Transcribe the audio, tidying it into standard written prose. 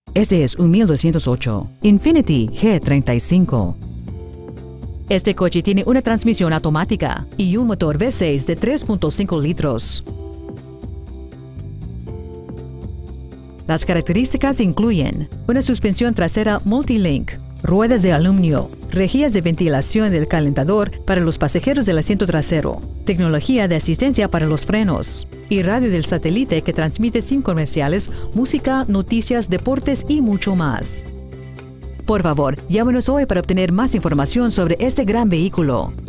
Este es un 1208 Infiniti G35. Este coche tiene una transmisión automática y un motor V6 de 3.5 litros. Las características incluyen una suspensión trasera Multilink, ruedas de aluminio, rejillas de ventilación del calentador para los pasajeros del asiento trasero, tecnología de asistencia para los frenos y radio del satélite que transmite sin comerciales, música, noticias, deportes y mucho más. Por favor, llámenos hoy para obtener más información sobre este gran vehículo.